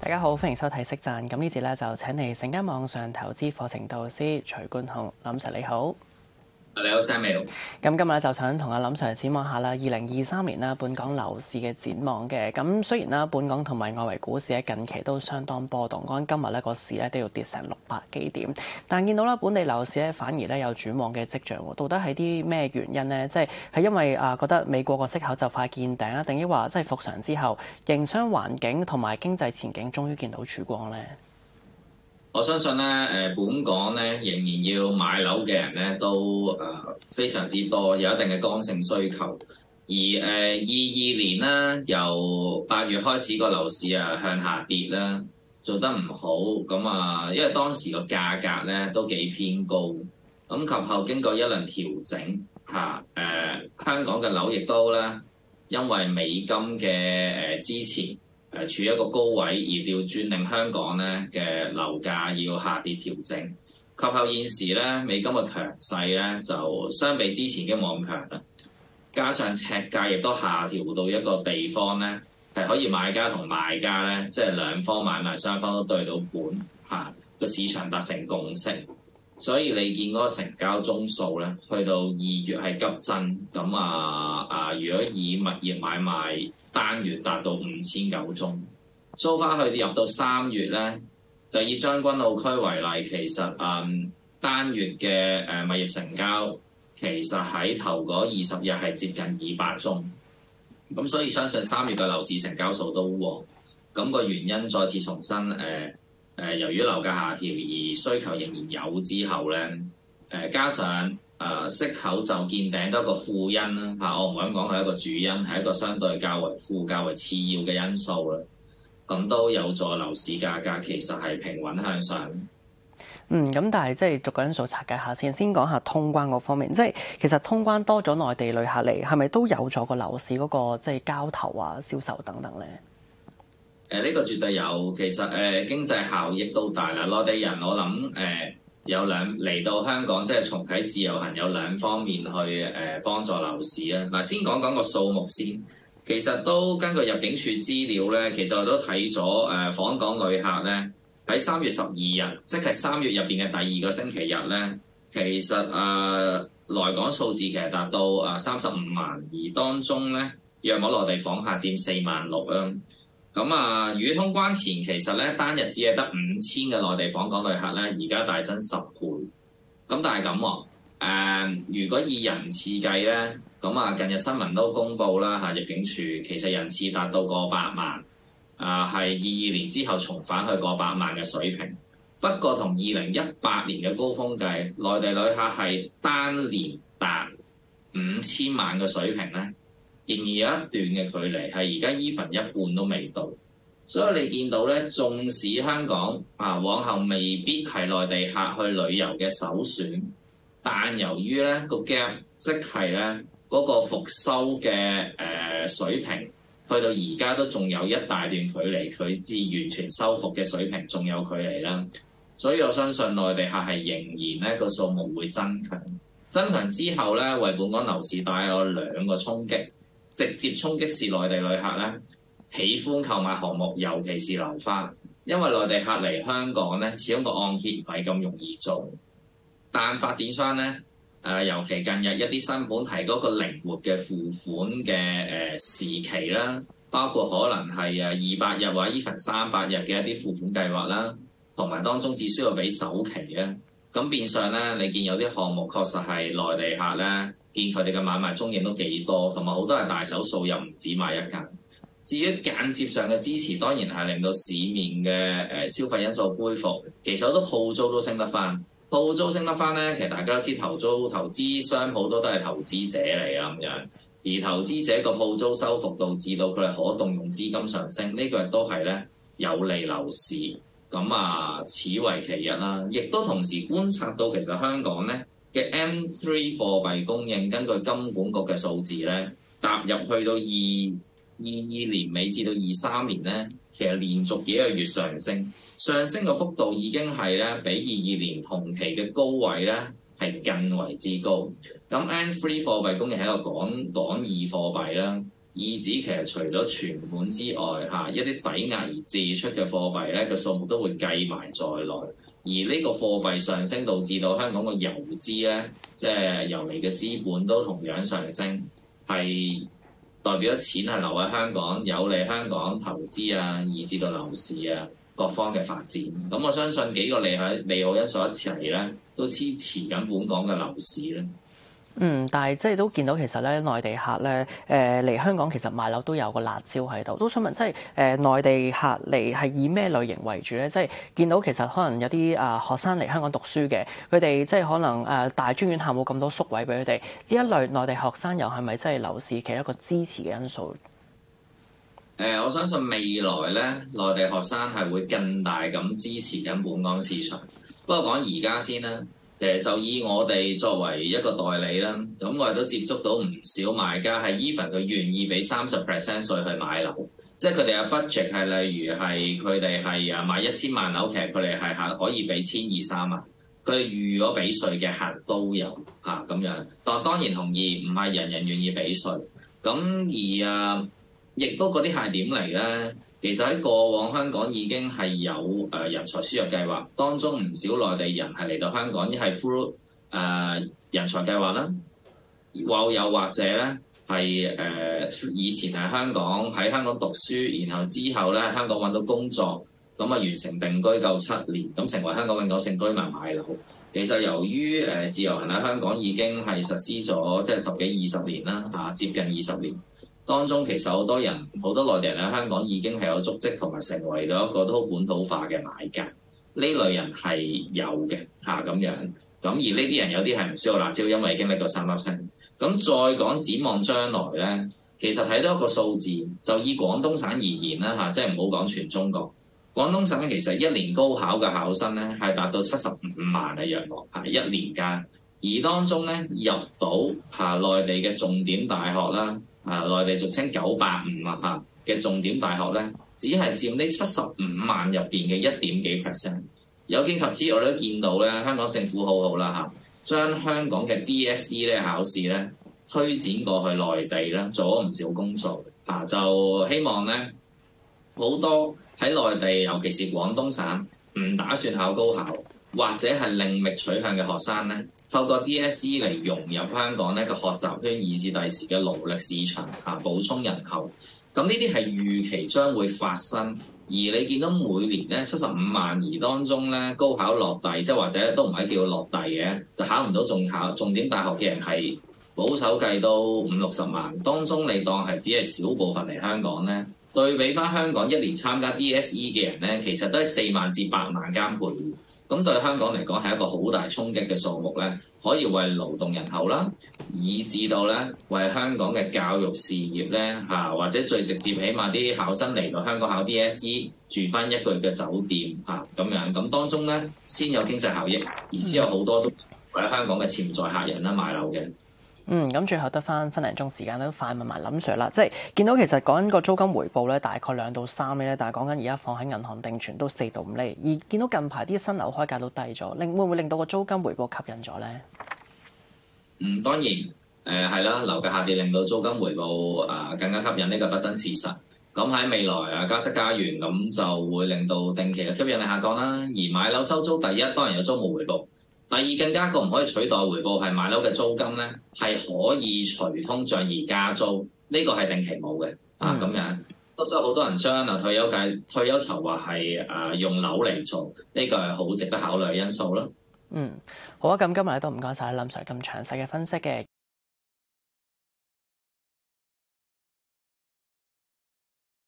大家好，歡迎收睇《息讚》。咁呢節咧就請嚟成間網上投資課程導師徐冠雄，林 Sir 你好。 你好 Samuel。 咁今日咧就想同阿林 Sir 展望下啦，2023年啦，本港樓市嘅展望嘅。咁雖然啦，本港同埋外圍股市喺近期都相當波動，講緊今日咧個市咧都要跌成600幾點，但見到啦本地樓市咧反而咧有轉旺嘅跡象喎。到底係啲咩原因呢？即係因為覺得美國個息口就快見頂啊，定抑或即係復常之後營商環境同埋經濟前景終於見到曙光呢？ 我相信咧，本港咧仍然要買樓嘅人咧都非常之多，有一定嘅剛性需求。而22年啦，由8月開始個樓市向下跌啦，做得唔好咁因為當時個價格咧都幾偏高，咁及後經過一輪調整香港嘅樓亦都咧因為美金嘅支持。處於一個高位而調轉，令香港咧嘅樓價要下跌調整。及後現時咧美金嘅強勢咧就相比之前已經冇咁強啦，加上尺價亦都下調到一個地方咧係可以買家同賣家咧即係兩方買賣雙方都對到盤個市場達成共識。所以你見嗰個成交宗數咧，去到2月係急增，咁如果以物業買賣單月達到5009宗，so far去入到3月咧，就以將軍澳區為例，其實單月嘅物業成交其實喺頭嗰20日係接近200宗，咁所以相信3月嘅樓市成交數都旺，咁個原因再次重申由於樓價下調而需求仍然有之後咧，加上息口就見頂都一個副因啦我唔想講係一個主因，係一個相對較為副、較為次要嘅因素啦。咁都有助樓市價格其實係平穩向上。 咁但係即係逐個因素拆解下先講下通關嗰方面，即係其實通關多咗內地旅客嚟，係咪都有助個樓市嗰個即係交投銷售等等咧？ 呢個絕對有，其實經濟效益都大啦。內地人我諗有嚟到香港，即係重啟自由行有兩方面去幫助樓市啊。嗱，先講個數目先，其實都根據入境處資料咧，其實我都睇咗訪港旅客咧喺3月12日，即係3月入邊嘅第2個星期日咧，其實來港數字其實達到35萬，而當中咧約莫內地訪客佔4萬6啊。咁與通關前其實咧單日只係得5000嘅內地訪港旅客咧，而家大增10倍。咁但係咁如果以人次計咧，咁近日新聞都公布啦入境處其實人次達到過百萬，係22年之後重返去過百萬嘅水平。不過同2018年嘅高峰計，內地旅客係單年達5000萬嘅水平咧，仍然有一段嘅距離，係而家even一半都未到，所以你見到咧，縱使香港往後未必係內地客去旅遊嘅首選，但由於咧個 gap， 即係咧嗰個復甦嘅水平，去到而家都仲有一大段距離，佢至完全收復嘅水平仲有距離啦。所以我相信內地客係仍然咧個數目會增強，增強之後咧為本港樓市帶有兩個衝擊。直接衝擊是內地旅客咧喜歡購買項目，尤其是樓花，因為內地客嚟香港咧，始終個按揭唔係咁容易做。但發展商咧尤其近日一啲新盤提嗰個靈活嘅付款嘅時期啦，包括可能係200日或者 even 300日嘅一啲付款計劃啦，同埋當中只需要俾首期咧，咁變相咧你見有啲項目確實係內地客咧。見佢哋嘅買賣中影都幾多，同埋好多係大手數又唔止買一間。至於間接上嘅支持，當然係令到市面嘅消費因素恢復。其實好多鋪租都升得翻，鋪租升得翻咧，其實大家都知投資商好多都係投資者嚟啊咁樣。而投資者個鋪租收復導致到佢哋可動用資金上升，呢個亦都係咧有利樓市。咁此為其一啦。亦都同時觀察到其實香港咧嘅 M3 貨幣供應，根據金管局嘅數字咧，踏入去到22年尾至到23年咧，其實連續幾個月上升嘅幅度已經係咧比22年同期嘅高位咧係更為之高。咁 M3 貨幣供應係一個港二貨幣啦， 意指其實除咗存款之外，一啲抵押而借出嘅貨幣咧嘅數目都會計埋在內。而呢個貨幣上升，導致到香港個遊資咧，即係遊嚟嘅資本都同樣上升，係代表咗錢係留喺香港，有利香港投資啊，以至到樓市啊各方嘅發展。咁我相信幾個利好因素一齊咧，都支持緊本港嘅樓市咧。 但係即係都見到其實咧，內地客咧嚟香港其實買樓都有個辣椒喺度，都想問即係內地客嚟係以咩類型為主咧？即係見到其實可能有啲學生嚟香港讀書嘅，佢哋即係可能大專院校冇咁多宿位俾佢哋，呢一類內地學生又係咪即係樓市其中一個支持嘅因素？ 我相信未來咧，內地學生係會更大咁支持緊本港市場。不過講而家先啦。就以我哋作為一個代理啦，咁我哋都接觸到唔少買家係 even 佢願意俾30% 稅去買樓，即係佢哋嘅 budget 係例如係佢哋係買1000萬樓，其實佢哋係可以俾1200-3萬，佢哋預咗俾稅嘅客都有咁樣。但當然同意唔係人人願意俾稅，咁而亦都嗰啲係點嚟咧？其實喺過往香港已經係有人才輸入計劃，當中唔少內地人係嚟到香港，一係 through 人才計劃啦，又或者咧係以前喺香港讀書，然後之後咧香港揾到工作，咁完成定居夠7年，咁成為香港永久性居民買樓。其實由於自由行喺香港已經係實施咗即係10幾20年啦，接近20年。當中其實好多內地人喺香港已經係有足跡，同埋成為咗一個都好本土化嘅買家。呢類人係有嘅咁樣。咁而呢啲人有啲係唔需要辣椒，因為經歷過3粒星。咁再講展望將來咧，其實睇到一個數字，就以廣東省而言啦即係唔好講全中國。廣東省其實一年高考嘅考生咧係達到75萬嘅約莫一年間，而當中咧入到內地嘅重點大學啦。內地俗稱985嘅重點大學咧，只係佔呢75萬入邊嘅1點幾%。有見及此，我哋都見到咧，香港政府好好啦將香港嘅 DSE 咧考試咧推展過去內地咧，做咗唔少工作就希望咧好多喺內地，尤其是廣東省唔打算考高考或者係另覓取向嘅學生咧，透過 DSE 嚟融入香港呢個學習圈，以至第時嘅勞力市場補充人口。咁呢啲係預期將會發生，而你見到每年咧75萬，而當中咧高考落第，即係或者都唔係叫落第嘅，就考唔到重點大學嘅人係保守計都50-60萬，當中你當係只係少部分嚟香港咧。對比翻香港一年參加 DSE 嘅人咧，其實都係4萬至8萬間倍。咁對香港嚟講係一個好大衝擊嘅數目咧，可以為勞動人口啦，以至到咧為香港嘅教育事業咧或者最直接，起碼啲考生嚟到香港考 DSE 住翻1個月嘅酒店咁樣，咁當中咧先有經濟效益，而之後好多都為香港嘅潛在客人啦買樓嘅。 咁最後得翻分零鐘時間，都快問埋林 Sir 啦。即係見到其實講緊個租金回報咧，大概2到3厘咧，但係講緊而家放喺銀行定存都4到5厘。而見到近排啲新樓開價都低咗，會唔會令到個租金回報吸引咗咧？ 當然係啦，樓價下跌令到租金回報更加吸引，呢個不爭事實。咁喺未來加息加完，咁就會令到定期嘅吸引力下降啦。而買樓收租，第一當然有租務回報。第二更加一個唔可以取代回報係買樓嘅租金咧，係可以隨通脹而加租，呢個係定期冇嘅咁樣。所以好多人將退休籌劃係用樓嚟做，呢個係好值得考慮嘅因素咯。 好啊，咁今日都唔該晒林 Sir 咁詳細嘅分析嘅。